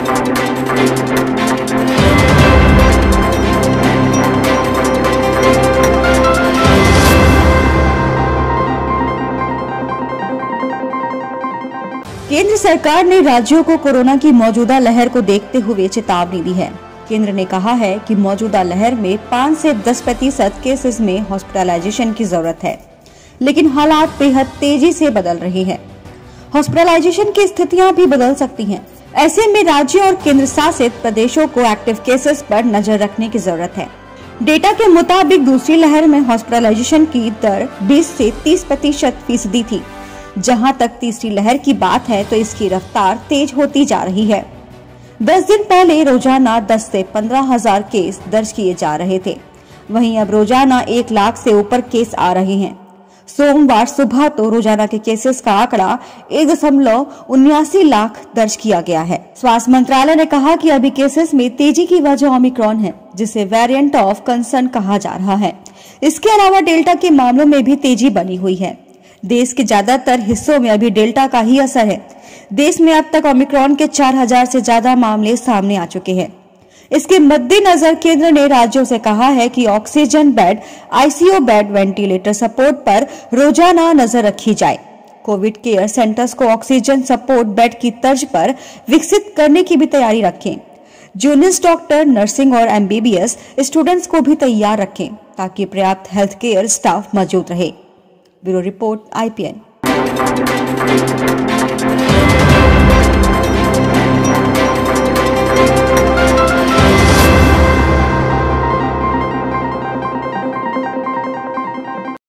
केंद्र सरकार ने राज्यों को कोरोना की मौजूदा लहर को देखते हुए चेतावनी दी है। केंद्र ने कहा है कि मौजूदा लहर में 5 से 10% केसेस में हॉस्पिटलाइजेशन की जरूरत है, लेकिन हालात बेहद तेजी से बदल रहे हैं। हॉस्पिटलाइजेशन की स्थितियां भी बदल सकती हैं। ऐसे में राज्यों और केंद्र शासित प्रदेशों को एक्टिव केसेस पर नजर रखने की जरूरत है। डेटा के मुताबिक दूसरी लहर में हॉस्पिटलाइजेशन की दर 20 से 30% थी। जहां तक तीसरी लहर की बात है तो इसकी रफ्तार तेज होती जा रही है। 10 दिन पहले रोजाना 10 से 15,000 केस दर्ज किए जा रहे थे, वहीं अब रोजाना 1 लाख से ऊपर केस आ रहे हैं। सोमवार सुबह तो रोजाना के केसेस का आंकड़ा 1.79 लाख दर्ज किया गया है। स्वास्थ्य मंत्रालय ने कहा कि अभी केसेस में तेजी की वजह ओमिक्रॉन है, जिसे वेरिएंट ऑफ कंसर्न कहा जा रहा है। इसके अलावा डेल्टा के मामलों में भी तेजी बनी हुई है। देश के ज्यादातर हिस्सों में अभी डेल्टा का ही असर है। देश में अब तक ओमिक्रॉन के 4,000 से ज्यादा मामले सामने आ चुके हैं। इसके मद्देनजर केंद्र ने राज्यों से कहा है कि oxygen bed, ICU bed, ventilator support पर रोजाना नजर रखी जाए। कोविड केयर सेंटर्स को ऑक्सीजन सपोर्ट बेड की तर्ज पर विकसित करने की भी तैयारी रखें। जूनियर डॉक्टर, नर्सिंग और एमबीबीएस स्टूडेंट्स को भी तैयार रखें ताकि पर्याप्त हेल्थ केयर स्टाफ मौजूद रहे। Bureau report, IPN।